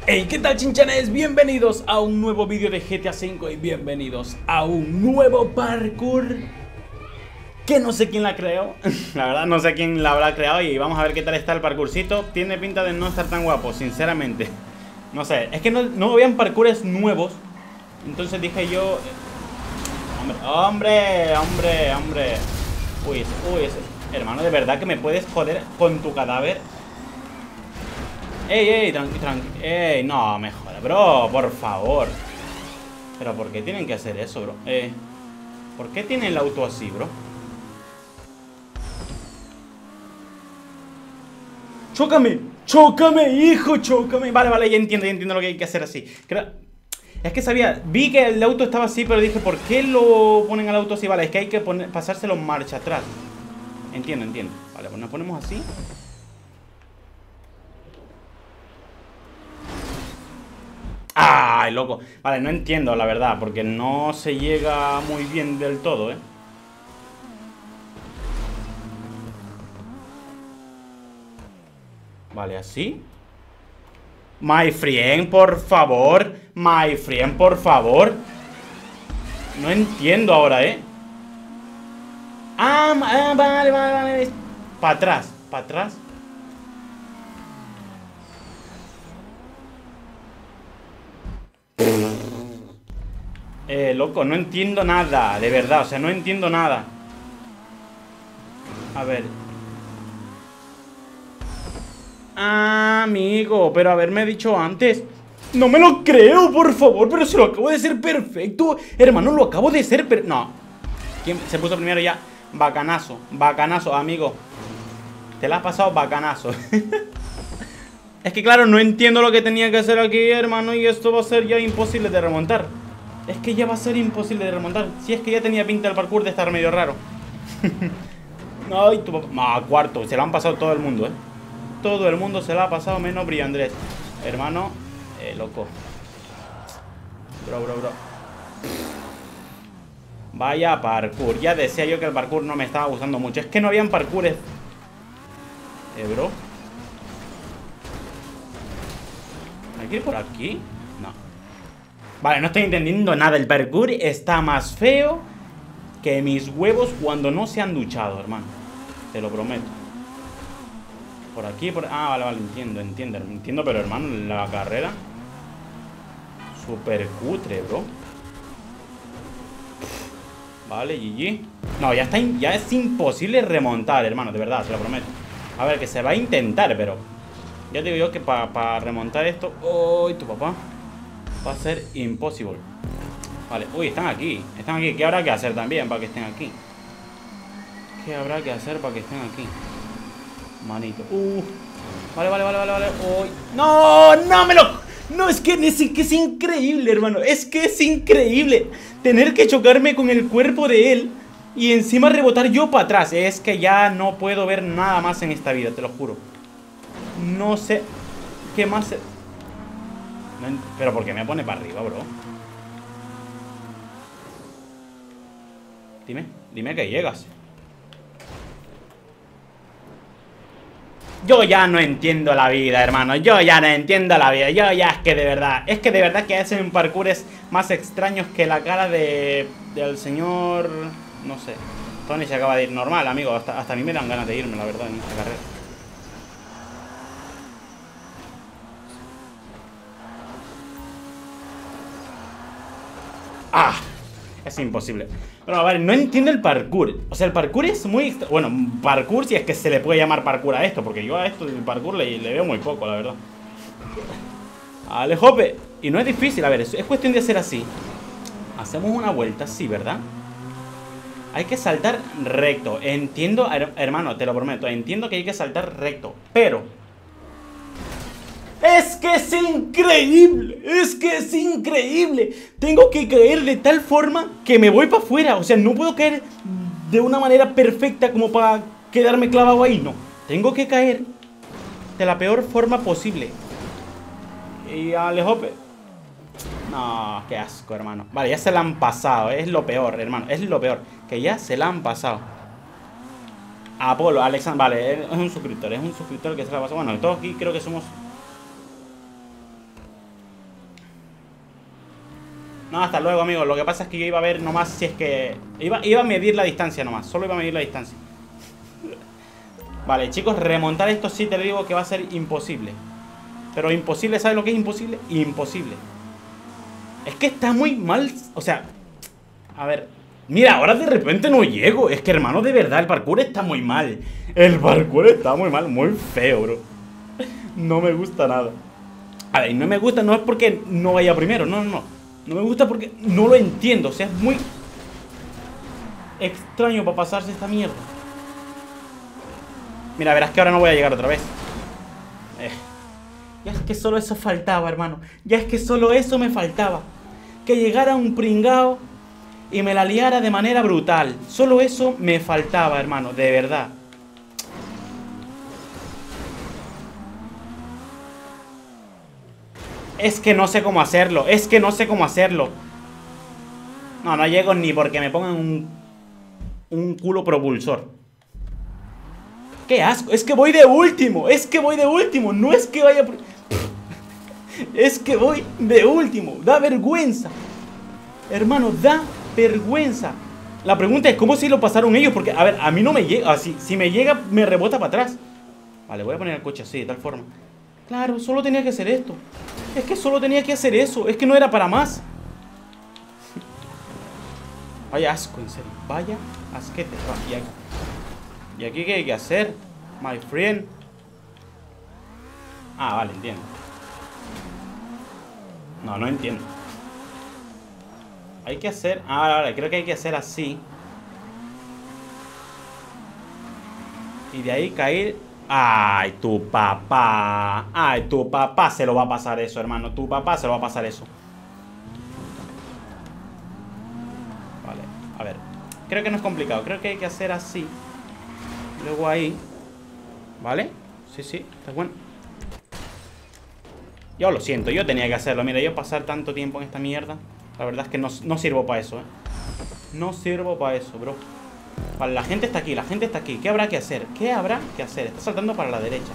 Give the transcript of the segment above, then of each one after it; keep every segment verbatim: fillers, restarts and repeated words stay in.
Hey, ¿qué tal, chinchanes? Bienvenidos a un nuevo vídeo de G T A cinco y bienvenidos a un nuevo parkour que no sé quién la creó. La verdad no sé quién la habrá creado y vamos a ver qué tal está el parkourcito. Tiene pinta de no estar tan guapo, sinceramente. No sé, es que no, no habían parkours nuevos. Entonces dije yo... Hombre, hombre, hombre, hombre. Uy, ese, uy, ese. Hermano, ¿de verdad que me puedes joder con tu cadáver? Ey, ey, tranqui, tranqui. Ey, no, me jodas, bro, por favor. Pero ¿por qué tienen que hacer eso, bro? Eh, ¿por qué tienen el auto así, bro? ¡Chócame! ¡Chócame, hijo! ¡Chócame! Vale, vale, ya entiendo, ya entiendo lo que hay que hacer así. Creo... Es que sabía, vi que el auto estaba así, pero dije, ¿por qué lo ponen al auto así? Vale, es que hay que poner, pasárselo en marcha atrás. Entiendo, entiendo. Vale, pues nos ponemos así. ¡Ay, loco! Vale, no entiendo, la verdad, porque no se llega muy bien del todo, ¿eh? Vale, así. My friend, por favor. My friend, por favor. No entiendo ahora, ¿eh? Ah, ah vale, vale, vale. Para atrás, para atrás. Eh, loco, no entiendo nada, de verdad, o sea, no entiendo nada. A ver. Ah, amigo, pero haberme dicho antes. No me lo creo, por favor, pero si lo acabo de hacer perfecto. Hermano, lo acabo de hacer per... No. ¿Quién se puso primero ya? Bacanazo, bacanazo, amigo. Te la has pasado bacanazo. Es que claro, no entiendo lo que tenía que hacer aquí, hermano. Y esto va a ser ya imposible de remontar. Es que ya va a ser imposible de remontar. Si es que ya tenía pinta el parkour de estar medio raro. Ay, tu papá. No, cuarto, se lo han pasado todo el mundo, eh. Todo el mundo se lo ha pasado menos Bri Andrés. Hermano, eh, loco. Bro, bro, bro. Vaya parkour. Ya decía yo que el parkour no me estaba gustando mucho. Es que no habían parkoures. Eh, bro. ¿Hay que ir por aquí? No. Vale, no estoy entendiendo nada. El parkour está más feo que mis huevos cuando no se han duchado, hermano. Te lo prometo. Por aquí, por... Ah, vale, vale, entiendo, entiendo. Entiendo, pero hermano, la carrera súper cutre, bro. Vale, G G. No, ya está, ya es imposible remontar, hermano, de verdad, te lo prometo. A ver, que se va a intentar, pero ya te digo yo que para pa remontar esto... ¡Uy, tu papá! Va a ser imposible. Vale, uy, están aquí. Están aquí, ¿qué habrá que hacer también para que estén aquí? ¿Qué habrá que hacer para que estén aquí? Manito. Uh. Vale, vale, vale, vale, vale. Uy. No, no me lo... No, es que, es que es increíble, hermano. Es que es increíble tener que chocarme con el cuerpo de él y encima rebotar yo para atrás. Es que ya no puedo ver nada más en esta vida, te lo juro. No sé qué más... Se... No, pero ¿por qué me pone para arriba, bro? Dime, dime que llegas. Yo ya no entiendo la vida, hermano. Yo ya no entiendo la vida. Yo ya es que de verdad. Es que de verdad que hacen parkours más extraños que la cara de... del señor... No sé. Tony se acaba de ir normal, amigo. Hasta, hasta a mí me dan ganas de irme, la verdad, en esta carrera. ¡Ah! Es imposible. Pero a ver, no entiendo el parkour. O sea, el parkour es muy... extra... Bueno, parkour si es que se le puede llamar parkour a esto, porque yo a esto del parkour le, le veo muy poco, la verdad. Vale, jope. Y no es difícil, a ver, es, es cuestión de hacer así. Hacemos una vuelta así, ¿verdad? Hay que saltar recto. Entiendo, her hermano, te lo prometo. Entiendo que hay que saltar recto, pero... ¡Es que es increíble! ¡Es que es increíble! Tengo que caer de tal forma que me voy para afuera. O sea, no puedo caer de una manera perfecta como para quedarme clavado ahí. No, tengo que caer de la peor forma posible. Y alejope. No, qué asco, hermano. Vale, ya se la han pasado. Es lo peor, hermano. Es lo peor. Que ya se la han pasado. Apolo, Alexander. Vale, es un suscriptor. Es un suscriptor que se la ha pasado. Bueno, todos aquí creo que somos... No, hasta luego, amigo. Lo que pasa es que yo iba a ver nomás si es que... Iba, iba a medir la distancia nomás. Solo iba a medir la distancia. Vale, chicos, remontar esto sí te digo que va a ser imposible. Pero imposible, ¿sabes lo que es imposible? Imposible. Es que está muy mal. O sea, a ver. Mira, ahora de repente no llego. Es que, hermano, de verdad, el parkour está muy mal. El parkour está muy mal, muy feo, bro. No me gusta nada. A ver, no me gusta, no es porque no vaya primero. No, no, no. No me gusta porque no lo entiendo. O sea, es muy extraño para pasarse esta mierda. Mira, verás que ahora no voy a llegar otra vez. Eh. Ya es que solo eso faltaba, hermano. Ya es que solo eso me faltaba. Que llegara un pringao y me la liara de manera brutal. Solo eso me faltaba, hermano. De verdad. Es que no sé cómo hacerlo. Es que no sé cómo hacerlo. No, no llego ni porque me pongan un, un culo propulsor. ¡Qué asco! Es que voy de último. Es que voy de último. No es que vaya... Es que voy de último. Da vergüenza. Hermano, da vergüenza. La pregunta es, ¿cómo si lo pasaron ellos? Porque, a ver, a mí no me llega. Si, si me llega, me rebota para atrás. Vale, voy a poner el coche así, de tal forma. Claro, solo tenía que hacer esto. Es que solo tenía que hacer eso. Es que no era para más. Vaya asco, en serio. Vaya asquete. ¿Y aquí? ¿Y aquí qué hay que hacer? My friend. Ah, vale, entiendo. No, no entiendo. Hay que hacer... Ah, vale, vale, creo que hay que hacer así. Y de ahí caer... Ay, tu papá. Ay, tu papá se lo va a pasar eso, hermano. Tu papá se lo va a pasar eso. Vale, a ver. Creo que no es complicado. Creo que hay que hacer así. Luego ahí. ¿Vale? Sí, sí, está bueno. Yo lo siento, yo tenía que hacerlo. Mira, yo pasar tanto tiempo en esta mierda. La verdad es que no, no sirvo para eso, ¿eh? No sirvo para eso, bro. Vale, la gente está aquí, la gente está aquí. ¿Qué habrá que hacer? ¿Qué habrá que hacer? Está saltando para la derecha.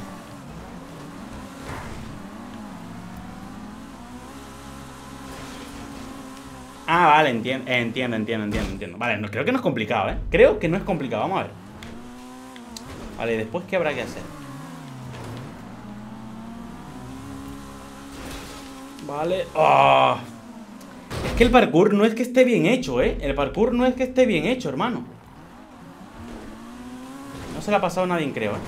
Ah, vale, entiendo, entiendo, entiendo, entiendo, entiendo. Vale, no, creo que no es complicado, ¿eh? Creo que no es complicado, vamos a ver. Vale, después, ¿qué habrá que hacer? Vale. Oh. Es que el parkour no es que esté bien hecho, ¿eh? El parkour no es que esté bien hecho, hermano. No se le ha pasado a nadie, creo, ¿eh?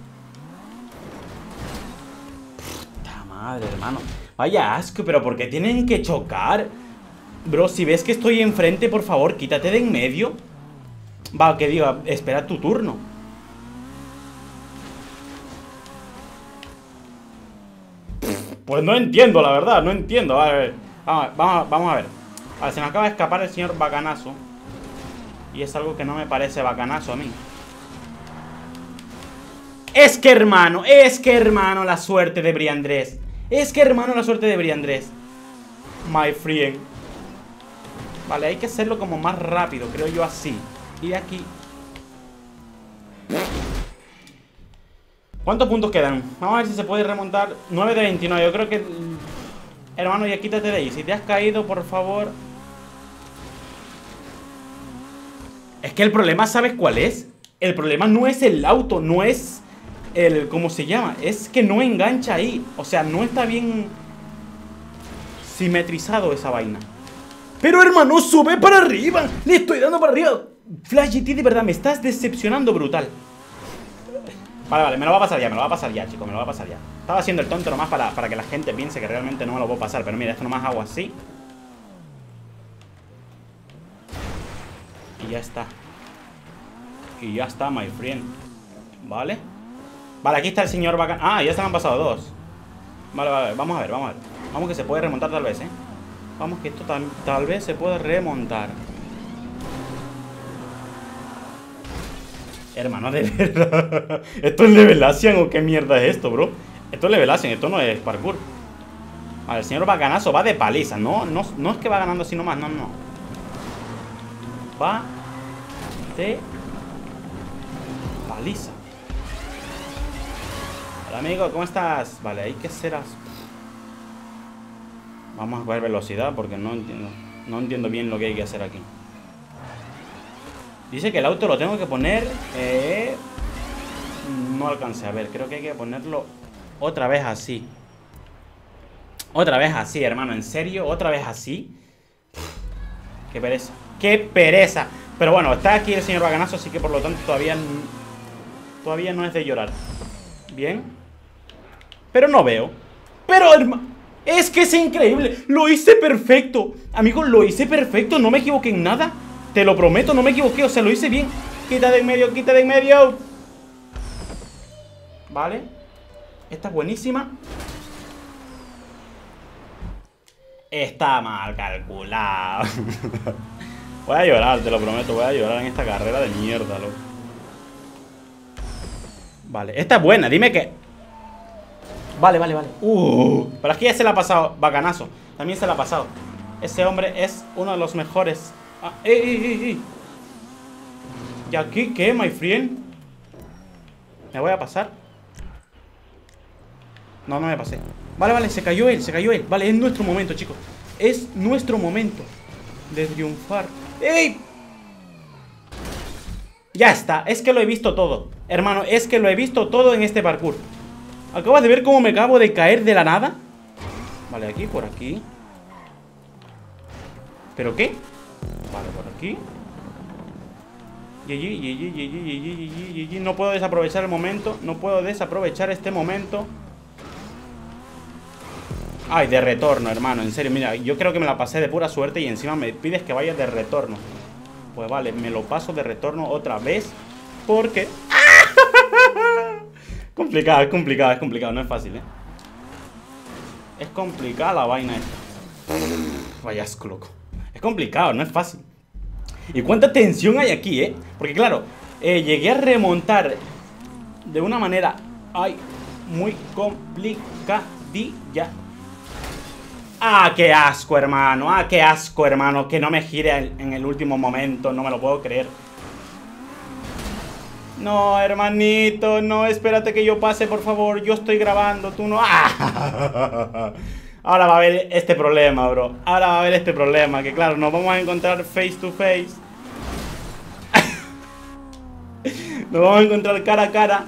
Puta madre, hermano. Vaya asco, pero ¿por qué tienen que chocar? Bro, si ves que estoy enfrente, por favor, quítate de en medio. Va, que diga, espera tu turno. Pues no entiendo, la verdad, no entiendo. A ver, vamos, vamos, vamos a ver. A ver, se me acaba de escapar el señor bacanazo. Y es algo que no me parece bacanazo a mí. Es que, hermano, es que, hermano, la suerte de Briandrés. Es que, hermano, la suerte de Briandrés. My friend. Vale, hay que hacerlo como más rápido, creo yo, así. Y de aquí. ¿Cuántos puntos quedan? Vamos a ver si se puede remontar. nueve de veintinueve, yo creo que... Hermano, ya quítate de ahí. Si te has caído, por favor. Es que el problema, ¿sabes cuál es? El problema no es el auto, no es el... ¿Cómo se llama? Es que no engancha ahí. O sea, no está bien simetrizado esa vaina. Pero, hermano, sube para arriba. Le estoy dando para arriba. Flash G T, de verdad, me estás decepcionando brutal. Vale, vale, me lo va a pasar ya, me lo va a pasar ya, chicos, me lo va a pasar ya. Estaba haciendo el tonto nomás para, para que la gente piense que realmente no me lo puedo pasar. Pero mira, esto nomás hago así. Y ya está. Y ya está, my friend. Vale. Vale, aquí está el señor bacán. Ah, ya se me han pasado dos. Vale, vale, vamos a ver, vamos a ver. Vamos que se puede remontar tal vez, eh. Vamos que esto tal, tal vez se puede remontar. Hermano, de verdad. ¿Esto es Levelación o qué mierda es esto, bro? Esto es Levelación, esto no es parkour. Vale, el señor bacanazo va de paliza. No, no, no es que va ganando así nomás, no, no. Va de paliza. Hola, amigo, ¿cómo estás? Vale, hay que hacer así. Vamos a coger velocidad porque no entiendo. No entiendo bien lo que hay que hacer aquí. Dice que el auto lo tengo que poner... Eh, no alcancé a ver. Creo que hay que ponerlo otra vez así. Otra vez así, hermano. ¿En serio? ¿Otra vez así? Qué pereza. ¡Qué pereza! Pero bueno, está aquí el señor Bacanazo, así que por lo tanto todavía... Todavía no es de llorar. Bien. Pero no veo. Pero, hermano... Es que es increíble. Lo hice perfecto. Amigos, lo hice perfecto. No me equivoqué en nada. Te lo prometo, no me equivoqué. O sea, lo hice bien. Quita de en medio, quita de en medio. Vale. Esta es buenísima. Está mal calculado. Voy a llorar, te lo prometo. Voy a llorar en esta carrera de mierda, loco. Vale, esta es buena, dime que... Vale, vale, vale. Uh, pero aquí ya se la ha pasado Bacanazo. También se la ha pasado. Ese hombre es uno de los mejores. Ah, ¡Ey, ey, ey, ey! ¿Y aquí qué, my friend? ¿Me voy a pasar? No, no me pasé. Vale, vale, se cayó él, se cayó él. Vale, es nuestro momento, chicos. Es nuestro momento de triunfar. ¡Ey! Ya está, es que lo he visto todo. Hermano, es que lo he visto todo en este parkour. ¿Acabas de ver cómo me acabo de caer de la nada? Vale, aquí, por aquí. ¿Pero qué? Vale, por aquí. No puedo desaprovechar el momento. No puedo desaprovechar este momento. Ay, de retorno, hermano, en serio, mira, yo creo que me la pasé de pura suerte y encima me pides que vaya de retorno. Pues vale, me lo paso de retorno otra vez. Porque... Complicado, es complicado, es complicado, no es fácil, ¿eh? Es complicada la vaina esta. Vaya asco, loco. Es complicado, no es fácil. Y cuánta tensión hay aquí, ¿eh? Porque claro, eh, llegué a remontar de una manera... Ay, muy complicadilla. Ah, qué asco, hermano. Ah, qué asco, hermano. Que no me gire en el último momento. No me lo puedo creer. No, hermanito. No, espérate que yo pase, por favor. Yo estoy grabando, tú no. ¡Ah! Ahora va a haber este problema, bro. Ahora va a haber este problema. Que claro, nos vamos a encontrar face to face. Nos vamos a encontrar cara a cara.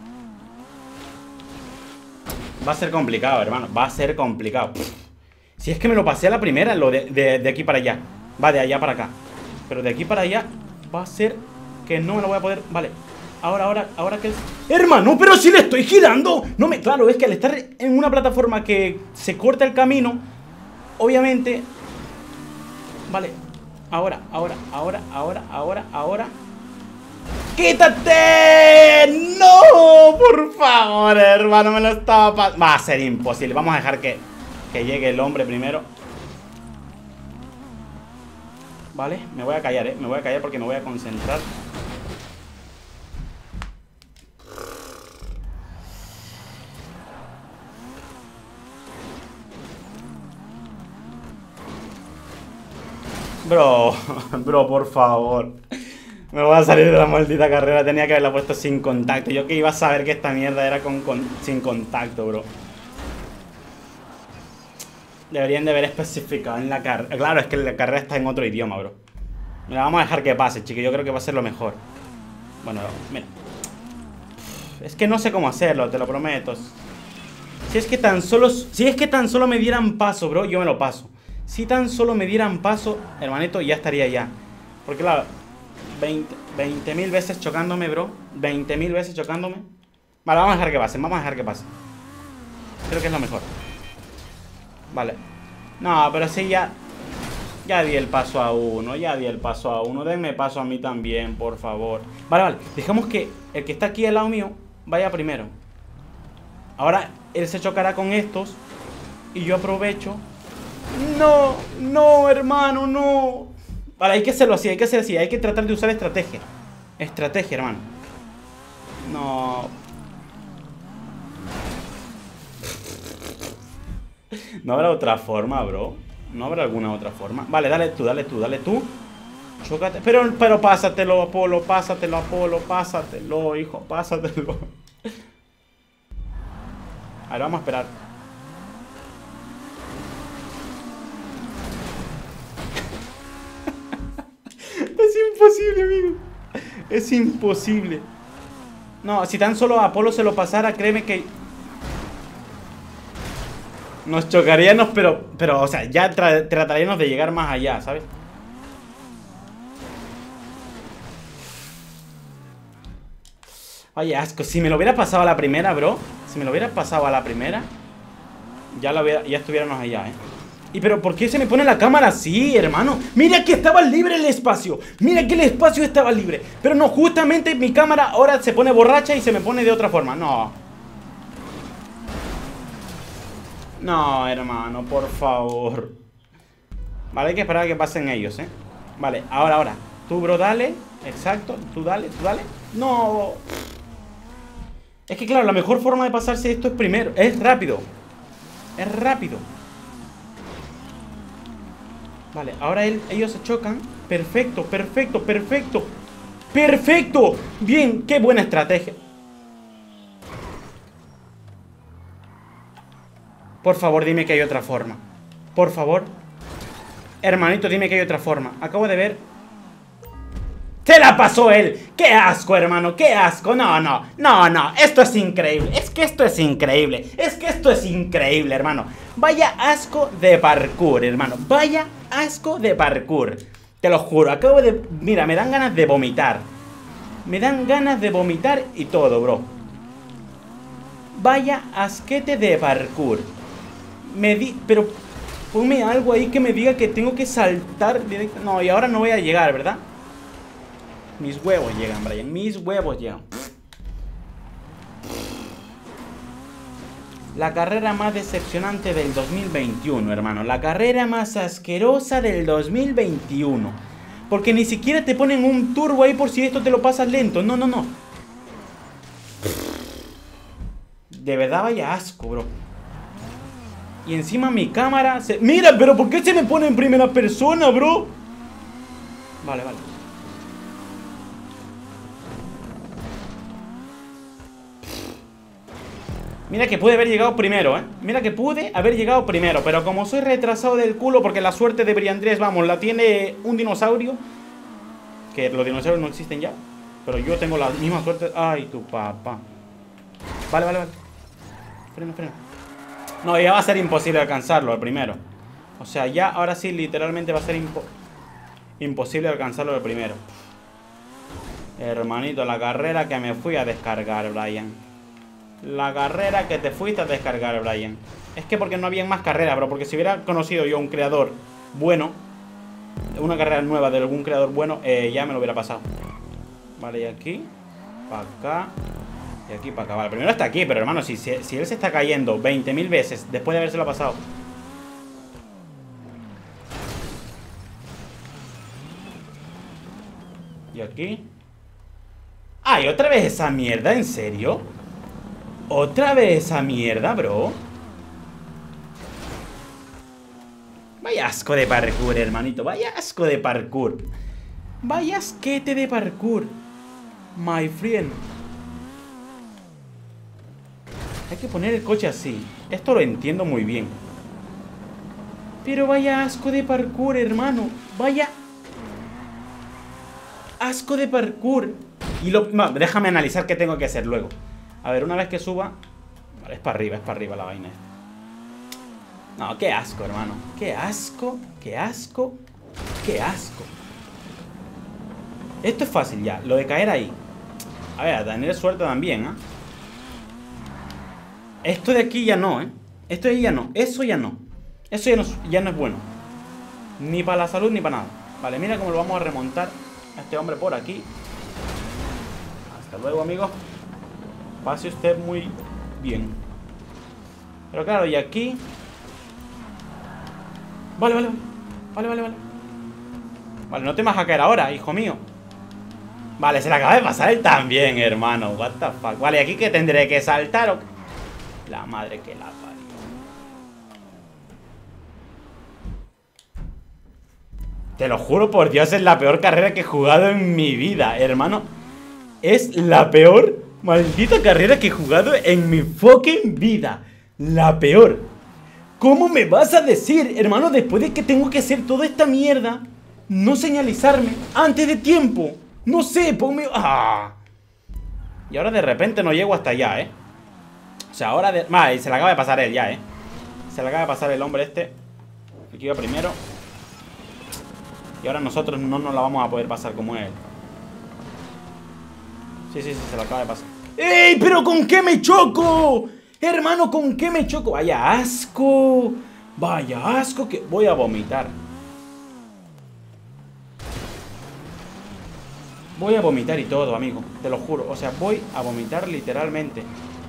Va a ser complicado, hermano. Va a ser complicado. Si es que me lo pasé a la primera, lo de, de, de aquí para allá. Va de allá para acá. Pero de aquí para allá va a ser que no me lo voy a poder... Vale. Ahora, ahora, ahora que... ¡Hermano! ¡Pero si le estoy girando! No me... Claro, es que al estar en una plataforma que se corta el camino, obviamente... Vale. Ahora, ahora, ahora, ahora, ahora, ahora... ¡Quítate! ¡No! Por favor, hermano, me lo estaba pasando. Va a ser imposible. Vamos a dejar que, que llegue el hombre primero. Vale, me voy a callar, eh. Me voy a callar porque me voy a concentrar. Bro, bro, por favor. Me voy a salir de la maldita carrera. Tenía que haberla puesto sin contacto. Yo que iba a saber que esta mierda era con, con, sin contacto, bro. Deberían de haber especificado en la carrera. Claro, es que la carrera está en otro idioma, bro. Mira, vamos a dejar que pase, chicos. Yo creo que va a ser lo mejor. Bueno, mira. Es que no sé cómo hacerlo, te lo prometo. Si es que tan solo... Si es que tan solo me dieran paso, bro, yo me lo paso. Si tan solo me dieran paso, hermanito, ya estaría ya. Porque claro, veinte mil veces chocándome, bro. veinte mil veces chocándome. Vale, vamos a dejar que pase, vamos a dejar que pase. Creo que es lo mejor. Vale. No, pero sí, ya... Ya di el paso a uno, ya di el paso a uno. Denme paso a mí también, por favor. Vale, vale, dejemos que el que está aquí al lado mío vaya primero. Ahora él se chocará con estos y yo aprovecho. No, no, hermano, no. Vale, hay que hacerlo así, hay que hacerlo así. Hay que tratar de usar estrategia. Estrategia, hermano. No. No habrá otra forma, bro. No habrá alguna otra forma. Vale, dale tú, dale tú, dale tú. Chócate. Pero, pero pásatelo, Apolo, pásatelo, Apolo, pásatelo, hijo, pásatelo. A ver, vamos a esperar. imposible, amigo. Es imposible. No, si tan solo a Apolo se lo pasara, créeme que nos chocaríamos, pero, pero o sea, ya tra trataríamos de llegar más allá, ¿sabes? Vaya asco, si me lo hubiera pasado a la primera, bro. Si me lo hubiera pasado a la primera, Ya, lo hubiera, ya estuviéramos allá, ¿eh? ¿Y pero por qué se me pone la cámara así, hermano? Mira que estaba libre el espacio. Mira que el espacio estaba libre. Pero no, justamente mi cámara ahora se pone borracha y se me pone de otra forma. No. No, hermano, por favor. Vale, hay que esperar a que pasen ellos, ¿eh? Vale, ahora, ahora. Tú, bro, dale. Exacto, tú dale, tú dale. No. Es que claro, la mejor forma de pasarse esto es primero. Es rápido. Es rápido. Vale, ahora él, ellos se chocan. Perfecto, perfecto, perfecto. ¡Perfecto! Bien, qué buena estrategia. Por favor, dime que hay otra forma. Por favor. Hermanito, dime que hay otra forma. Acabo de ver. ¡Se la pasó él! ¡Qué asco, hermano! ¡Qué asco! No, no, no, no. Esto es increíble. Es que esto es increíble. Es que esto es increíble, hermano. Vaya asco de parkour, hermano. Vaya asco de parkour. Te lo juro. Acabo de... Mira, me dan ganas de vomitar. Me dan ganas de vomitar y todo, bro. Vaya asquete de parkour. Me di... Pero... Ponme algo ahí que me diga que tengo que saltar directo. No, y ahora no voy a llegar, ¿verdad? Mis huevos llegan, Brian. Mis huevos llegan. La carrera más decepcionante del dos mil veintiuno, hermano. La carrera más asquerosa del dos mil veintiuno. Porque ni siquiera te ponen un turbo ahí por si esto te lo pasas lento. No, no, no. De verdad vaya asco, bro. Y encima mi cámara se... Mira, pero ¿por qué se me pone en primera persona, bro? Vale, vale. Mira que pude haber llegado primero, ¿eh? Mira que pude haber llegado primero. Pero como soy retrasado del culo, porque la suerte de Briandrés, vamos, la tiene un dinosaurio. Que los dinosaurios no existen ya. Pero yo tengo la misma suerte. Ay, tu papá. Vale, vale, vale. Frena, frena. No, ya va a ser imposible alcanzarlo, el primero. O sea, ya ahora sí, literalmente va a ser impo imposible alcanzarlo el primero. Hermanito, la carrera que me fui a descargar, Brian. La carrera que te fuiste a descargar, Brian. Es que porque no había más carreras, bro. Porque si hubiera conocido yo un creador bueno, una carrera nueva de algún creador bueno, eh, ya me lo hubiera pasado. Vale, y aquí, para acá, y aquí para acá. Vale, primero está aquí, pero hermano, si, si, si él se está cayendo veinte mil veces después de habérselo pasado. Y aquí. ¡Ay, otra vez esa mierda! ¿En serio? ¿Otra vez esa mierda, bro? Vaya asco de parkour, hermanito. Vaya asco de parkour. Vaya asquete de parkour, my friend. Hay que poner el coche así. Esto lo entiendo muy bien. Pero vaya asco de parkour, hermano. Vaya asco de parkour. Y lo... No, déjame analizar qué tengo que hacer luego. A ver, una vez que suba... Vale, es para arriba, es para arriba la vaina esta. No, qué asco, hermano. Qué asco, qué asco, qué asco. Esto es fácil ya, lo de caer ahí. A ver, a tener suerte también, ¿eh? Esto de aquí ya no, ¿eh? Esto de ahí ya no, eso ya no. Eso ya no, ya no es bueno. Ni para la salud ni para nada. Vale, mira cómo lo vamos a remontar a este hombre por aquí. Hasta luego, amigo. Pase usted muy bien. Pero claro, y aquí... Vale, vale, vale. Vale, vale, vale. Vale, no te vas a caer ahora, hijo mío. Vale, se le acaba de pasar él también, hermano. What the fuck. Vale, ¿aquí qué tendré que saltar o...? La madre que la parió. Te lo juro por Dios, es la peor carrera que he jugado en mi vida, hermano. Es la peor... maldita carrera que he jugado en mi fucking vida. La peor. ¿Cómo me vas a decir, hermano, después de que tengo que hacer toda esta mierda? no señalizarme antes de tiempo. No sé, ponme... ¡Ah! Y ahora de repente no llego hasta allá, ¿eh? O sea, ahora de... Vale, se le acaba de pasar él ya, ¿eh? Se le acaba de pasar el hombre este. El que iba primero. Y ahora nosotros no nos la vamos a poder pasar como él. Sí, sí, sí, se le acaba de pasar. ¡Ey! ¿Pero con qué me choco? Hermano, ¿con qué me choco? Vaya asco. Vaya asco que voy a vomitar. Voy a vomitar y todo, amigo. Te lo juro. O sea, voy a vomitar literalmente.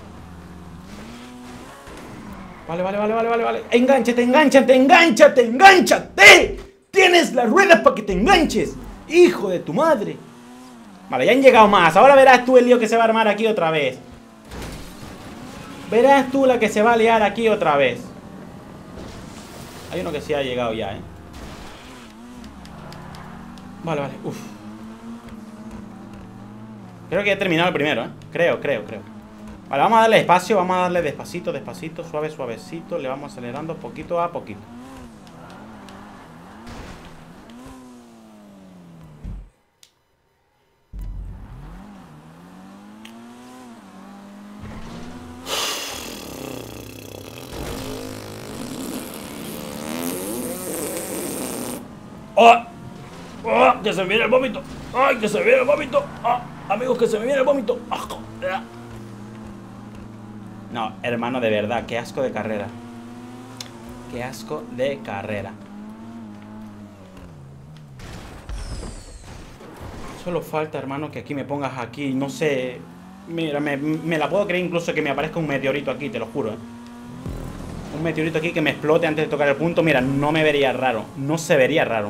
Vale, vale, vale, vale, vale, vale. Engánchate, engánchate, engánchate, engánchate. Tienes las ruedas para que te enganches. Hijo de tu madre. Vale, ya han llegado más. Ahora verás tú el lío que se va a armar aquí otra vez. Verás tú la que se va a liar aquí otra vez. Hay uno que sí ha llegado ya, ¿eh? Vale, vale, uff. Creo que he terminado el primero, ¿eh? Creo, creo, creo. Vale, vamos a darle espacio, vamos a darle despacito, despacito, suave, suavecito. Le vamos acelerando poquito a poquito. ¡Oh! ¡Oh! ¡Que se me viene el vómito! ¡Ay! ¡Que se me viene el vómito! ¡Oh! Amigos, que se me viene el vómito. No, hermano, de verdad, qué asco de carrera. Qué asco de carrera. Solo falta, hermano, que aquí me pongas aquí. No sé. Mira, me, me la puedo creer incluso que me aparezca un meteorito aquí, te lo juro, ¿eh? Un meteorito aquí que me explote antes de tocar el punto. Mira, no me vería raro. No se vería raro.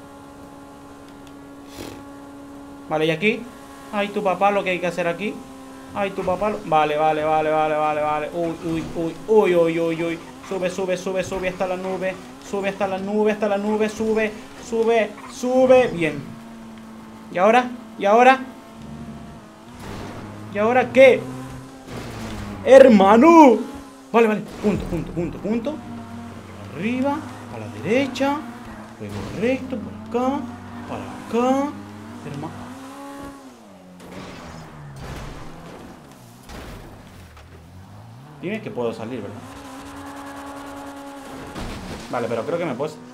Vale, y aquí. Ay, tu papá, lo que hay que hacer aquí. Ay, tu papá. Lo... Vale, vale, vale, vale, vale, vale. Uy, uy, uy, uy, uy, uy, uy. Sube, sube, sube, sube hasta la nube. Sube hasta la nube, hasta la nube. Sube, sube, sube. Bien. ¿Y ahora? ¿Y ahora? ¿Y ahora qué? ¡Hermano! Vale, vale. Punto, punto, punto, punto. Arriba, a la derecha. Luego recto, por acá. Para acá. Hermano. Dime que puedo salir, ¿verdad? Vale, pero creo que me puedo...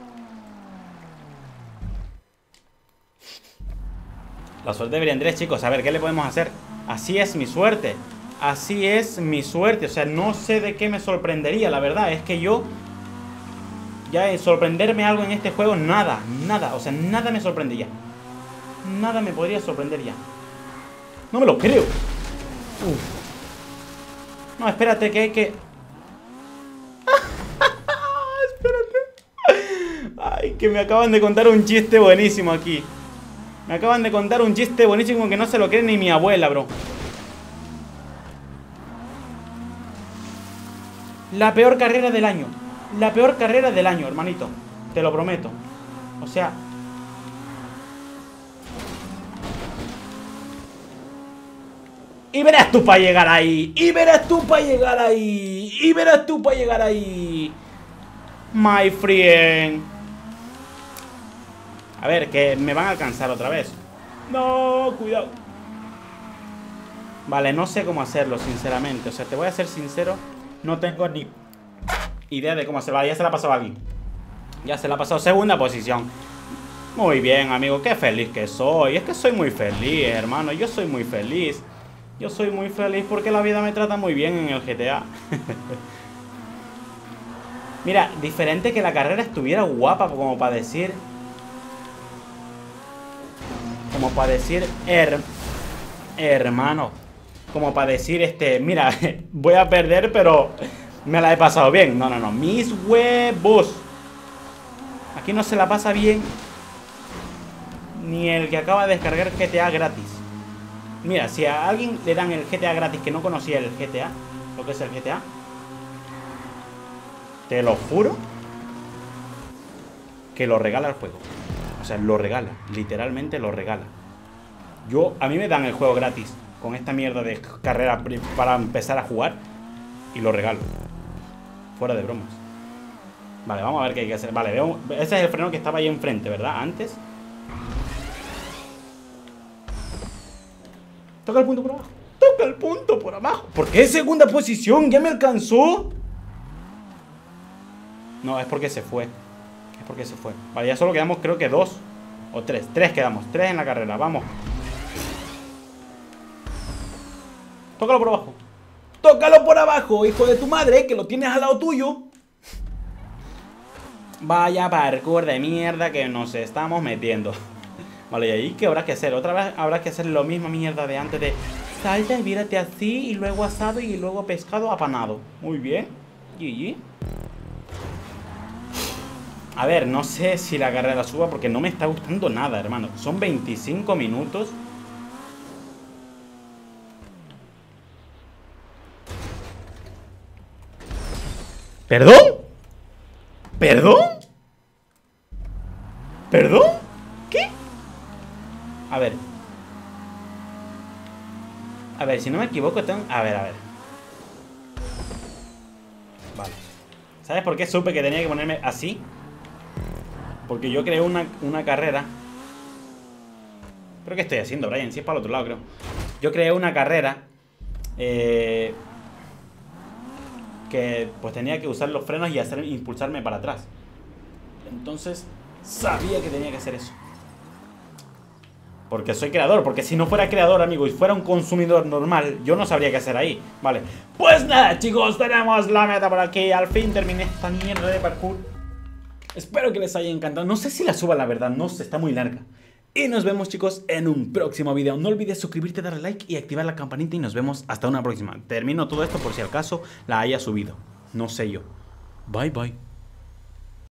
La suerte de Briandrés, chicos. A ver, ¿qué le podemos hacer? Así es mi suerte. Así es mi suerte. O sea, no sé de qué me sorprendería, la verdad. Es que yo... Ya en sorprenderme algo en este juego, nada, nada. O sea, nada me sorprendería. Nada me podría sorprender ya. No me lo creo. Uf. No, espérate, que hay que... Espérate. Ay, que me acaban de contar un chiste buenísimo aquí. Me acaban de contar un chiste buenísimo que no se lo cree ni mi abuela, bro. La peor carrera del año. La peor carrera del año, hermanito. Te lo prometo. O sea... Y verás tú para llegar ahí. Y verás tú para llegar ahí. Y verás tú para llegar ahí. My friend. A ver, que me van a alcanzar otra vez. No, cuidado. Vale, no sé cómo hacerlo, sinceramente. O sea, te voy a ser sincero. No tengo ni idea de cómo hacerlo. Vale, ya se la ha pasado a alguien. Ya se la ha pasado. Segunda posición. Muy bien, amigo. Qué feliz que soy. Es que soy muy feliz, hermano. Yo soy muy feliz. Yo soy muy feliz porque la vida me trata muy bien en el G T A. Mira, diferente que la carrera estuviera guapa como para decir... Como para decir... Her, hermano. Como para decir, este... Mira, voy a perder, pero me la he pasado bien. No, no, no. Mis huevos. Aquí no se la pasa bien ni el que acaba de descargar G T A gratis. Mira, si a alguien le dan el G T A gratis que no conocía el G T A, lo que es el G T A, te lo juro que lo regala el juego. O sea, lo regala, literalmente lo regala. Yo, a mí me dan el juego gratis con esta mierda de carrera para empezar a jugar y lo regalo. Fuera de bromas. Vale, vamos a ver qué hay que hacer. Vale, veo, ese es el freno que estaba ahí enfrente, ¿verdad? Antes. Toca el punto por abajo. Toca el punto por abajo. ¿Por qué segunda posición? ¿Ya me alcanzó? No, es porque se fue. Es porque se fue. Vale, ya solo quedamos creo que dos o tres. Tres quedamos. Tres en la carrera. Vamos. Tócalo por abajo. Tócalo por abajo, hijo de tu madre, que lo tienes al lado tuyo. Vaya parkour de mierda que nos estamos metiendo. Vale, y ahí, ¿qué habrá que hacer? Otra vez habrá que hacer lo mismo mierda de antes de salta y vírate así, y luego asado, y luego pescado apanado. Muy bien. G G. A ver, no sé si la carrera suba porque no me está gustando nada, hermano. Son veinticinco minutos. ¿Perdón? ¿Perdón? ¿Perdón? ¿Qué? A ver. A ver, si no me equivoco tengo... A ver, a ver. Vale. ¿Sabes por qué supe que tenía que ponerme así? Porque yo creé una, una carrera. ¿Pero qué estoy haciendo, Brian? Si es para el otro lado, creo. Yo creé una carrera eh, que pues tenía que usar los frenos y hacer impulsarme para atrás. Entonces sabía que tenía que hacer eso. Porque soy creador, porque si no fuera creador, amigo, y fuera un consumidor normal, yo no sabría qué hacer ahí. Vale, pues nada, chicos, tenemos la meta por aquí. Al fin terminé esta mierda de parkour. Espero que les haya encantado. No sé si la suba, la verdad, no sé, está muy larga. Y nos vemos, chicos, en un próximo video. No olvides suscribirte, darle like y activar la campanita. Y nos vemos hasta una próxima. Termino todo esto por si al caso la haya subido. No sé yo. Bye, bye.